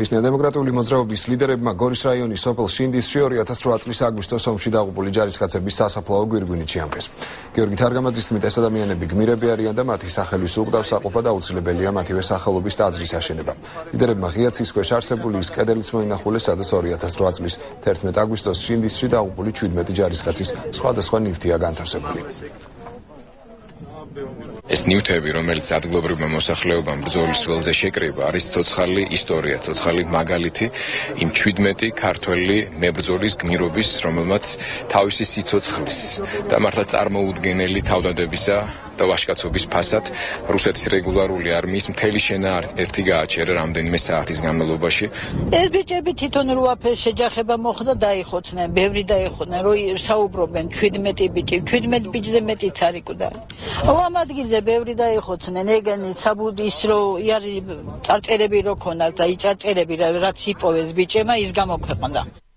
ქრისტიან-დემოკრატიული მოძრაობის ლიდერებმა გორის რაიონის სოფელ შინდისში 2008 წლის აგვისტოს ომში დაღუპული ჯარისკაცების სასაფლაო გვირგვინით შეამბეს. გიორგი თარგამაძის თქმით, ეს ადამიანები გმირები არიან და მათი სახელის უყდავს საყოფა და აუცილებელია მათივე სახელობის ტაძრის აშენება. ლიდერებმა ღია ცის ქვეშ არსებული ის კედელიც მოინახულეს, სადაც 2008 წლის 11 აგვისტოს შინდისში დაღუპული 17 ჯარისკაცის სხვადასხვა ნივთია განთავსებული. ეს ნივთები, რომელიც ადგილობრივმა მოსახლეობამ ბრძოლის ველზე შეკრიბა, არის ცოცხალი ისტორია, ცოცხალი მაგალითი იმ 17 ქართველი მებრძოლის გმირობის, რომელმაც თავისი სიცოცხლის და მართლა წარმოუდგენელი თავდადებისა და ვაჟკაცობის ფასად რუსეთის რეგულარული არმიის მთელი შენაერთი გააჩერა რამდენიმე საათის განმავლობაში. ეს ბიჭები თვითონ რუაფერს შეჯახება მოხდა, დაიხოცნენ, ბევრი დაიხოცნენ, რომ საუბრობენ 17 ბიჭი, 17 ბიჭზე მეტიც არ იკვდა. ამ ადგილზე ბევრი დაიხოცნენ, ეგენი საბუდის რომ იარი წარწერები რო ქონათ და იწარწერები რაც იპოვეს ბიჭებმა ის გამოქვეყნდა.